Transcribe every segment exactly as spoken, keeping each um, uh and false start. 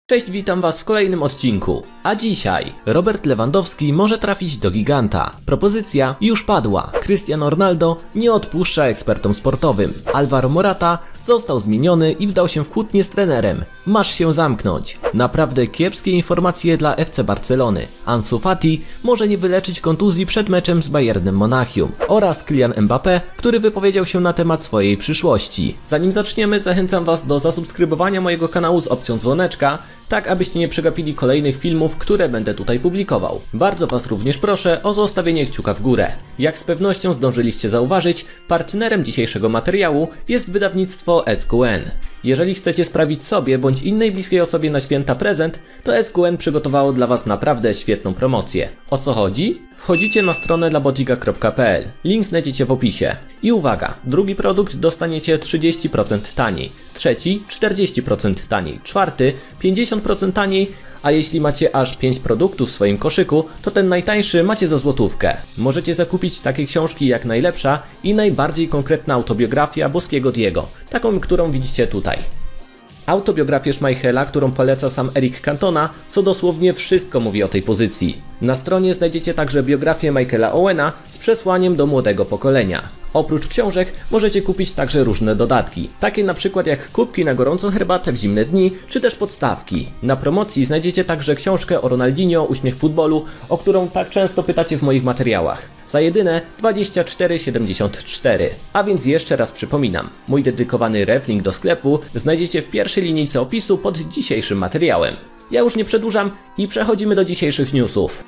Cześć, witam was w kolejnym odcinku. A dzisiaj Robert Lewandowski może trafić do giganta. Propozycja już padła. Cristiano Ronaldo nie odpuszcza ekspertom sportowym. Alvaro Morata został zmieniony i wdał się w kłótnię z trenerem. Masz się zamknąć. Naprawdę kiepskie informacje dla F C Barcelony. Ansu Fati może nie wyleczyć kontuzji przed meczem z Bayernem Monachium. Oraz Kylian Mbappé, który wypowiedział się na temat swojej przyszłości. Zanim zaczniemy, zachęcam was do zasubskrybowania mojego kanału z opcją dzwoneczka, tak abyście nie przegapili kolejnych filmów, które będę tutaj publikował. Bardzo was również proszę o zostawienie kciuka w górę. Jak z pewnością zdążyliście zauważyć, partnerem dzisiejszego materiału jest wydawnictwo S Q N. Jeżeli chcecie sprawić sobie bądź innej bliskiej osobie na święta prezent, to S Q N przygotowało dla was naprawdę świetną promocję. O co chodzi? Wchodzicie na stronę dla botiga kropka p l. Link znajdziecie w opisie. I uwaga, drugi produkt dostaniecie trzydzieści procent taniej, trzeci czterdzieści procent taniej, czwarty pięćdziesiąt procent taniej, a jeśli macie aż pięć produktów w swoim koszyku, to ten najtańszy macie za złotówkę. Możecie zakupić takie książki jak najlepsza i najbardziej konkretna autobiografia boskiego Diego, taką, którą widzicie tutaj. Autobiografię Schmeichela, którą poleca sam Eric Cantona, co dosłownie wszystko mówi o tej pozycji. Na stronie znajdziecie także biografię Michaela Owena z przesłaniem do młodego pokolenia. Oprócz książek możecie kupić także różne dodatki, takie na przykład jak kubki na gorącą herbatę w zimne dni, czy też podstawki. Na promocji znajdziecie także książkę o Ronaldinho, Uśmiech futbolu, o którą tak często pytacie w moich materiałach. Za jedyne dwadzieścia cztery siedemdziesiąt cztery. A więc jeszcze raz przypominam, mój dedykowany reflink do sklepu znajdziecie w pierwszej linijce opisu pod dzisiejszym materiałem. Ja już nie przedłużam i przechodzimy do dzisiejszych newsów.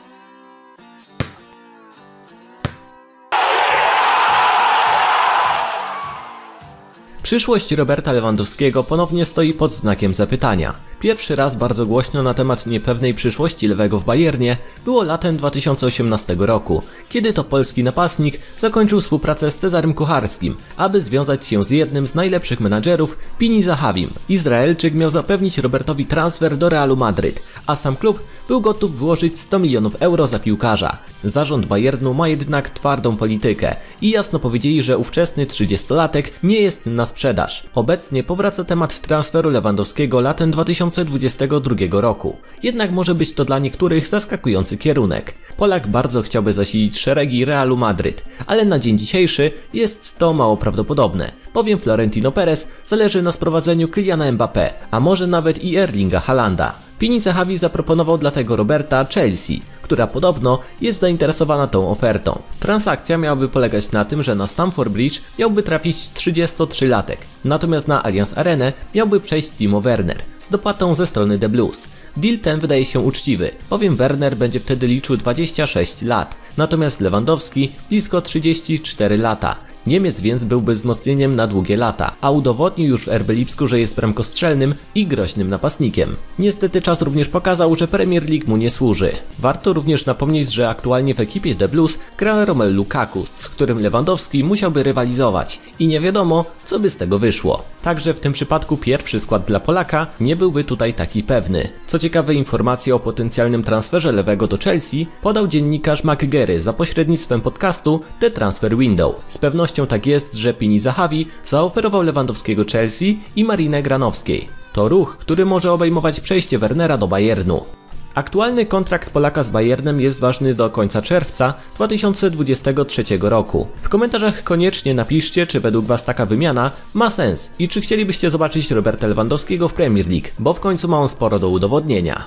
Przyszłość Roberta Lewandowskiego ponownie stoi pod znakiem zapytania. Pierwszy raz bardzo głośno na temat niepewnej przyszłości lewego w Bayernie było latem dwa tysiące osiemnastego roku, kiedy to polski napastnik zakończył współpracę z Cezarym Kucharskim, aby związać się z jednym z najlepszych menadżerów, Pini Zahawim. Izraelczyk miał zapewnić Robertowi transfer do Realu Madryt, a sam klub był gotów wyłożyć sto milionów euro za piłkarza. Zarząd Bayernu ma jednak twardą politykę i jasno powiedzieli, że ówczesny trzydziestolatek nie jest na sprzedaż. Obecnie powraca temat transferu Lewandowskiego latem dwa tysiące dwudziestego drugiego roku. Jednak może być to dla niektórych zaskakujący kierunek. Polak bardzo chciałby zasilić szeregi Realu Madryt, ale na dzień dzisiejszy jest to mało prawdopodobne, bowiem Florentino Perez zależy na sprowadzeniu Kyliana Mbappé, a może nawet i Erlinga Haalanda. Pini Zahavi zaproponował dlatego Roberta Chelsea, która podobno jest zainteresowana tą ofertą. Transakcja miałaby polegać na tym, że na Stamford Bridge miałby trafić trzydziestotrzylatek, natomiast na Allianz Arenę miałby przejść Timo Werner z dopłatą ze strony The Blues. Deal ten wydaje się uczciwy, bowiem Werner będzie wtedy liczył dwadzieścia sześć lat, natomiast Lewandowski blisko trzydzieści cztery lata. Niemiec więc byłby wzmocnieniem na długie lata, a udowodnił już w R B Lipsku, że jest bramkostrzelnym i groźnym napastnikiem. Niestety czas również pokazał, że Premier League mu nie służy. Warto również napomnieć, że aktualnie w ekipie The Blues gra Romelu Lukaku, z którym Lewandowski musiałby rywalizować i nie wiadomo, co by z tego wyszło. Także w tym przypadku pierwszy skład dla Polaka nie byłby tutaj taki pewny. Co ciekawe, informacje o potencjalnym transferze lewego do Chelsea podał dziennikarz McGarry za pośrednictwem podcastu The Transfer Window. Z pewnością tak jest, że Pini Zahavi zaoferował Lewandowskiego Chelsea i Marinę Granowskiej. To ruch, który może obejmować przejście Wernera do Bayernu. Aktualny kontrakt Polaka z Bayernem jest ważny do końca czerwca dwa tysiące dwudziestego trzeciego roku. W komentarzach koniecznie napiszcie, czy według was taka wymiana ma sens i czy chcielibyście zobaczyć Roberta Lewandowskiego w Premier League, bo w końcu ma on sporo do udowodnienia.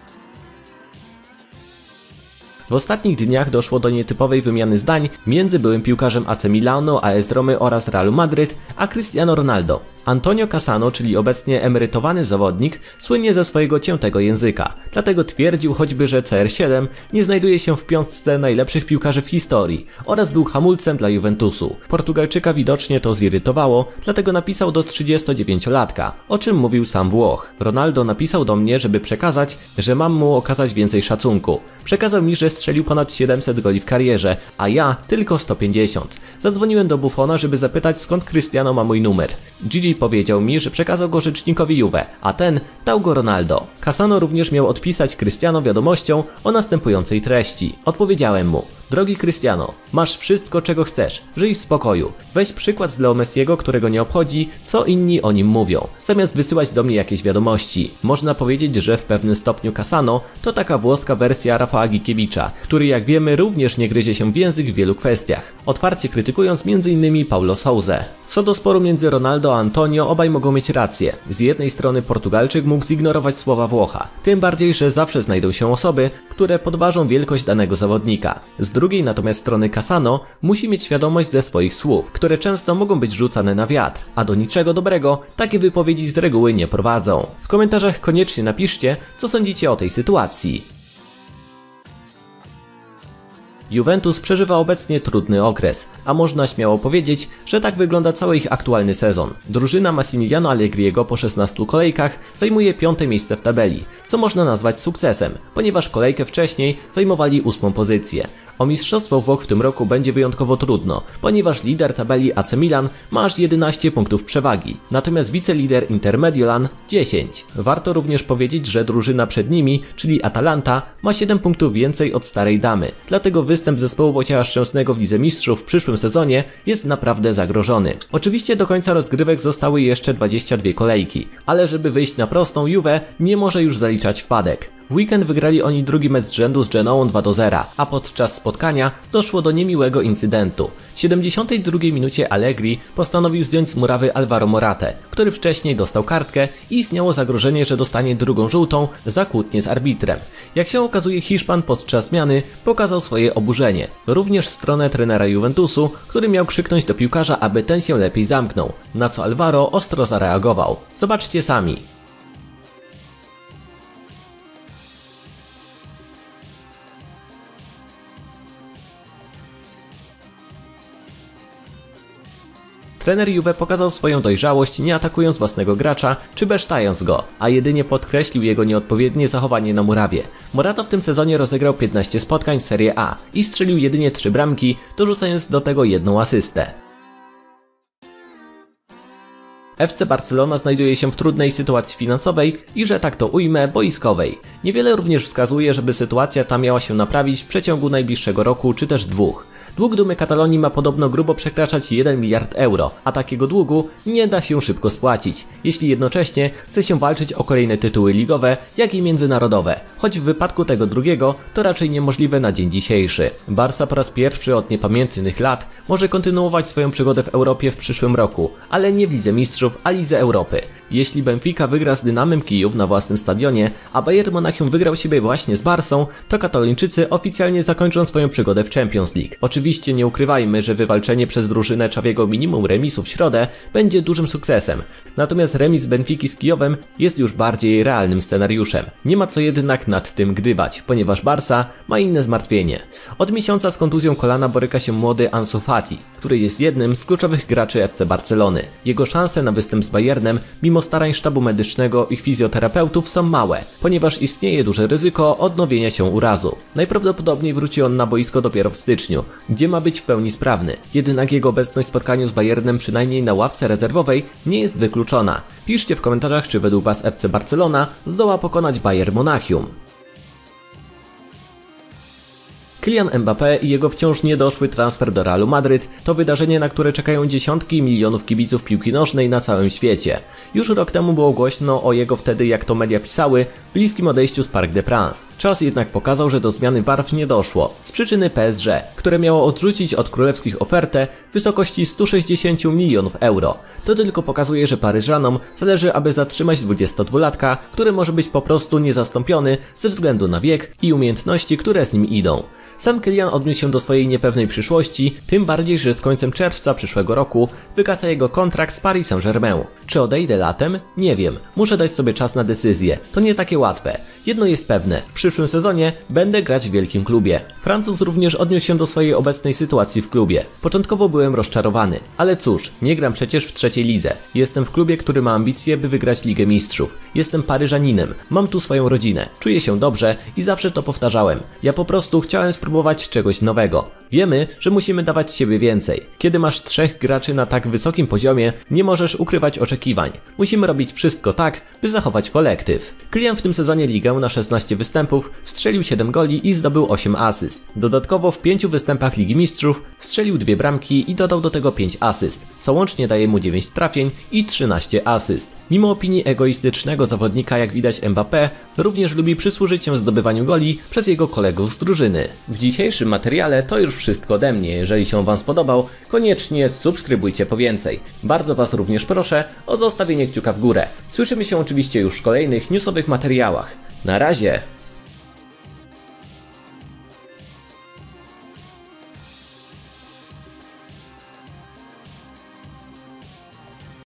W ostatnich dniach doszło do nietypowej wymiany zdań między byłym piłkarzem A C Milano, A S Romy oraz Realu Madryt, a Cristiano Ronaldo. Antonio Cassano, czyli obecnie emerytowany zawodnik, słynie ze swojego ciętego języka, dlatego twierdził choćby, że C R siedem nie znajduje się w piątce najlepszych piłkarzy w historii oraz był hamulcem dla Juventusu. Portugalczyka widocznie to zirytowało, dlatego napisał do trzydziestodziewięciolatka, o czym mówił sam Włoch. Ronaldo napisał do mnie, żeby przekazać, że mam mu okazać więcej szacunku. Przekazał mi, że strzelił ponad siedemset goli w karierze, a ja tylko sto pięćdziesiąt. Zadzwoniłem do Buffona, żeby zapytać, skąd Cristiano ma mój numer. Gigi powiedział mi, że przekazał go rzecznikowi Juve, a ten dał go Ronaldo. Cassano również miał odpisać Cristiano wiadomością o następującej treści. Odpowiedziałem mu: Drogi Cristiano, masz wszystko, czego chcesz, żyj w spokoju. Weź przykład z Leo Messiego, którego nie obchodzi, co inni o nim mówią, zamiast wysyłać do mnie jakieś wiadomości. Można powiedzieć, że w pewnym stopniu Cassano to taka włoska wersja Rafała Gikiewicza, który jak wiemy również nie gryzie się w język w wielu kwestiach, otwarcie krytykując między innymi Paulo Sousę. Co do sporu między Ronaldo a Antonio, obaj mogą mieć rację. Z jednej strony Portugalczyk mógł zignorować słowa Włocha, tym bardziej, że zawsze znajdą się osoby, które podważą wielkość danego zawodnika. Z drugiej natomiast strony Cassano musi mieć świadomość ze swoich słów, które często mogą być rzucane na wiatr, a do niczego dobrego takie wypowiedzi z reguły nie prowadzą. W komentarzach koniecznie napiszcie, co sądzicie o tej sytuacji. Juventus przeżywa obecnie trudny okres, a można śmiało powiedzieć, że tak wygląda cały ich aktualny sezon. Drużyna Massimiliano Allegriego po szesnastu kolejkach zajmuje piąte miejsce w tabeli, co można nazwać sukcesem, ponieważ kolejkę wcześniej zajmowali ósmą pozycję. O mistrzostwo Włoch w tym roku będzie wyjątkowo trudno, ponieważ lider tabeli A C Milan ma aż jedenaście punktów przewagi, natomiast wicelider Inter Mediolan dziesięć. Warto również powiedzieć, że drużyna przed nimi, czyli Atalanta, ma siedem punktów więcej od starej damy, dlatego występ zespołu Wojciecha Szczęsnego w Lidze Mistrzów w przyszłym sezonie jest naprawdę zagrożony. Oczywiście do końca rozgrywek zostały jeszcze dwadzieścia dwie kolejki, ale żeby wyjść na prostą, Juve nie może już zaliczać wpadek. W weekend wygrali oni drugi mecz z rzędu z Genoą dwa do zera, a podczas spotkania doszło do niemiłego incydentu. W siedemdziesiątej drugiej minucie Allegri postanowił zdjąć z murawy Alvaro Moratę, który wcześniej dostał kartkę i istniało zagrożenie, że dostanie drugą żółtą za kłótnię z arbitrem. Jak się okazuje, Hiszpan podczas zmiany pokazał swoje oburzenie, również w stronę trenera Juventusu, który miał krzyknąć do piłkarza, aby ten się lepiej zamknął, na co Alvaro ostro zareagował. Zobaczcie sami. Trener Juve pokazał swoją dojrzałość, nie atakując własnego gracza czy besztając go, a jedynie podkreślił jego nieodpowiednie zachowanie na murawie. Morata w tym sezonie rozegrał piętnaście spotkań w Serie A i strzelił jedynie trzy bramki, dorzucając do tego jedną asystę. F C Barcelona znajduje się w trudnej sytuacji finansowej i, że tak to ujmę, boiskowej. Niewiele również wskazuje, żeby sytuacja ta miała się naprawić w przeciągu najbliższego roku czy też dwóch. Dług Dumy Katalonii ma podobno grubo przekraczać jeden miliard euro, a takiego długu nie da się szybko spłacić, jeśli jednocześnie chce się walczyć o kolejne tytuły ligowe, jak i międzynarodowe, choć w wypadku tego drugiego to raczej niemożliwe na dzień dzisiejszy. Barca po raz pierwszy od niepamiętnych lat może kontynuować swoją przygodę w Europie w przyszłym roku, ale nie w Lidze Mistrzów, a Lidze Europy. Jeśli Benfica wygra z Dynamem Kijów na własnym stadionie, a Bayern Monachium wygrał siebie właśnie z Barsą, to Katalończycy oficjalnie zakończą swoją przygodę w Champions League. Oczywiście nie ukrywajmy, że wywalczenie przez drużynę Xaviego minimum remisu w środę będzie dużym sukcesem. Natomiast remis Benfiki z Kijowem jest już bardziej realnym scenariuszem. Nie ma co jednak nad tym gdybać, ponieważ Barsa ma inne zmartwienie. Od miesiąca z kontuzją kolana boryka się młody Ansu Fati, który jest jednym z kluczowych graczy F C Barcelony. Jego szanse na występ z Bayernem, mimo starań sztabu medycznego i fizjoterapeutów, są małe, ponieważ istnieje duże ryzyko odnowienia się urazu. Najprawdopodobniej wróci on na boisko dopiero w styczniu, gdzie ma być w pełni sprawny. Jednak jego obecność w spotkaniu z Bayernem, przynajmniej na ławce rezerwowej, nie jest wykluczona. Piszcie w komentarzach, czy według Was F C Barcelona zdoła pokonać Bayern Monachium. Kylian Mbappé i jego wciąż niedoszły transfer do Realu Madryt to wydarzenie, na które czekają dziesiątki milionów kibiców piłki nożnej na całym świecie. Już rok temu było głośno o jego wtedy, jak to media pisały, bliskim odejściu z Parc des Princes. Czas jednak pokazał, że do zmiany barw nie doszło, z przyczyny P S G, które miało odrzucić od królewskich ofertę w wysokości stu sześćdziesięciu milionów euro. To tylko pokazuje, że Paryżanom zależy, aby zatrzymać dwudziestodwulatka, który może być po prostu niezastąpiony ze względu na wiek i umiejętności, które z nim idą. Sam Kylian odniósł się do swojej niepewnej przyszłości, tym bardziej, że z końcem czerwca przyszłego roku wygasa jego kontrakt z Paris Saint-Germain. Czy odejdę latem? Nie wiem. Muszę dać sobie czas na decyzję. To nie takie łatwe. Jedno jest pewne. W przyszłym sezonie będę grać w wielkim klubie. Francuz również odniósł się do swojej obecnej sytuacji w klubie. Początkowo byłem rozczarowany. Ale cóż, nie gram przecież w trzeciej lidze. Jestem w klubie, który ma ambicje, by wygrać Ligę Mistrzów. Jestem Paryżaninem. Mam tu swoją rodzinę. Czuję się dobrze i zawsze to powtarzałem. Ja po prostu chciałem spróbować spróbować czegoś nowego. Wiemy, że musimy dawać z siebie więcej. Kiedy masz trzech graczy na tak wysokim poziomie, nie możesz ukrywać oczekiwań. Musimy robić wszystko tak, by zachować kolektyw. Kylian w tym sezonie ligę na szesnaście występów strzelił siedem goli i zdobył osiem asyst. Dodatkowo w pięciu występach Ligi Mistrzów strzelił dwie bramki i dodał do tego pięć asyst, co łącznie daje mu dziewięć trafień i trzynaście asyst. Mimo opinii egoistycznego zawodnika, jak widać, Mbappé również lubi przysłużyć się zdobywaniu goli przez jego kolegów z drużyny. W dzisiejszym materiale to już wszystko ode mnie. Jeżeli się Wam spodobał, koniecznie subskrybujcie po więcej. Bardzo Was również proszę o zostawienie kciuka w górę. Słyszymy się oczywiście już w kolejnych newsowych materiałach. Na razie!